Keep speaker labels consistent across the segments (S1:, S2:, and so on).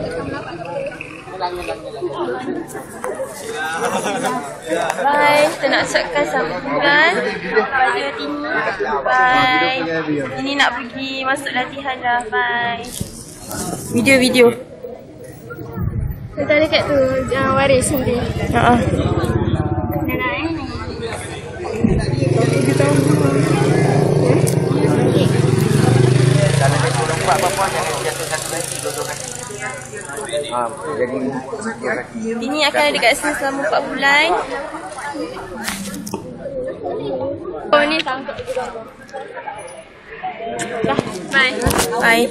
S1: Bye, kita nak ucapkan sambutan pada Tini. Bye. Ini nak pergi masuk latihan dah. Bye. Video.
S2: Kita dekat tu, waris nanti.
S1: Haa. Ini akan ada dekat sini selama 4 bulan.
S2: Oh ni tangkap juga.
S1: Dah, bye. Bye.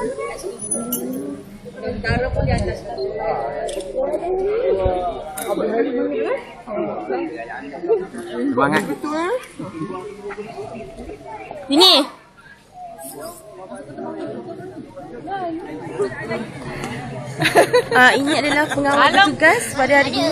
S2: Taruh pun di atas.
S3: Semangat.
S1: Ini. Ini adalah pengawal petugas pada hari ini.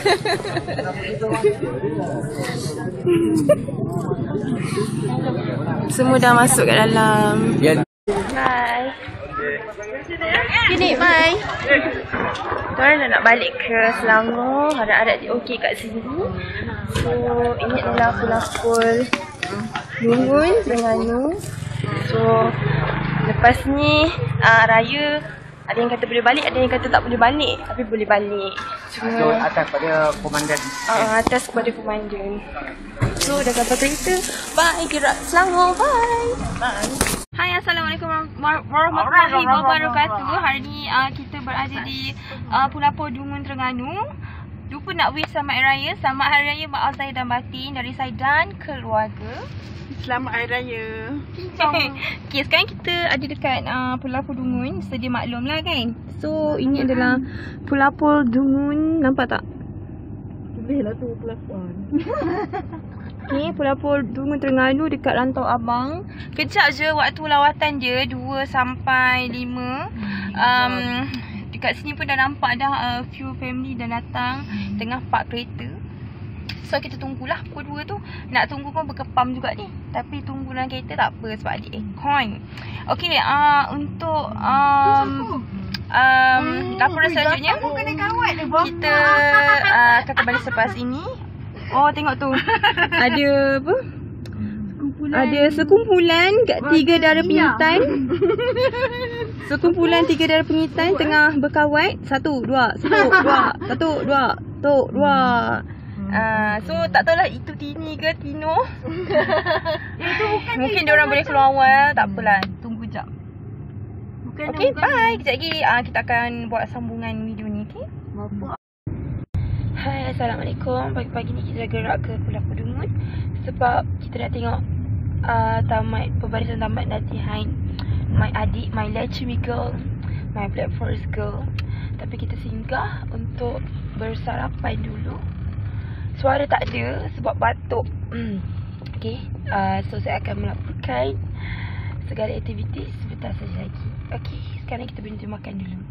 S1: Semua dah masuk kat dalam. Bye. Gini, bye. Korang dah nak balik ke Selangor. Harap-harap dia okey kat sini. So, ini adalah Pelakul Dungun Terengganu. So, lepas ni Raya, ada yang kata boleh balik, ada yang kata tak boleh balik. Tapi boleh balik.
S3: So, atas pada komandan.
S1: Atas kepada komandan. So, dah sampai kereta. Bye, gerak Selangor. Bye. Bye. Hai, Assalamualaikum warahmatullahi wabarakatuh. Hari ni kita berada di Pelapor Dungun Terengganu. Lupa nak wish selamat Hari Raya. Selamat Hari Raya Mak Al-Zahir dan Batin dari saya dan keluarga.
S4: Selamat Hari Raya.
S1: Okay, sekarang kita ada dekat Pelapor Dungun. Sedia maklum lah kan. So, ini adalah Pelapor Dungun. Nampak tak?
S4: Boleh lah tu pelapor.
S1: Okay, Pelapor Dungun Terengganu dekat Rantau Abang. Kejap je waktu lawatan dia 2 sampai 5. Dekat sini pun dah nampak dah few family dah datang tengah park kereta. So kita tunggulah pukul 2 tu. Nak tunggu pun berkepam juga ni. Tapi tunggu dalam kereta tak apa sebab ada aircon. Okay, untuk laporan selanjutnya kita akan kembali selepas ini. Oh, tengok tu. Ada apa? Ada sekumpulan kat 3 dara penyitan. Sekumpulan 3 dara penyitan tengah berkawat. 1, 2, 1, 2, 1, 2, 1, 2. So tak tahulah itu Tini ke Tino. Mungkin diorang boleh keluar awal. Tak apalah, tunggu jap. Okay, bye. Kejap lagi kita akan buat sambungan video ni. Okay. Hai, Assalamualaikum. Pagi-pagi ni kita dah gerak ke Pelapor Dungun sebab kita nak tengok pembarisan tamat latihan my adik, my Lechmi girl, my Black Forest girl. Tapi kita singgah untuk bersarapan dulu. Suara tak ada sebab batuk. Okay, so saya akan melaporkan segala aktiviti sebentar saja lagi. Okay, sekarang kita berhenti makan dulu.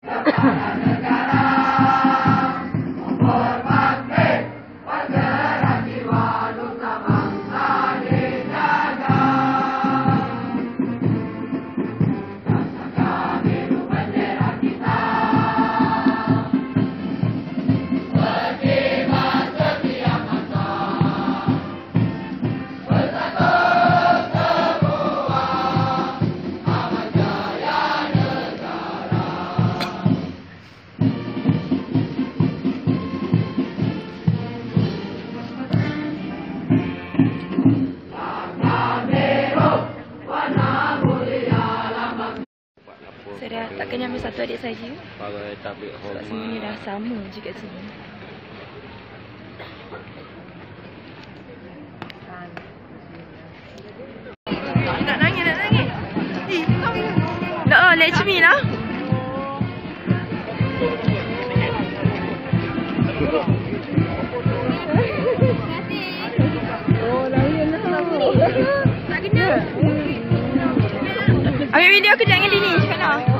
S1: Saya dah tak kenal dengan satu adik saja. Sebab semuanya dah sama je kat sini. Nak nangis. Nak Lechmi lah. Oh, layan lah. Tak kena. Ambil video kejap dengan Dini. Cakap nak.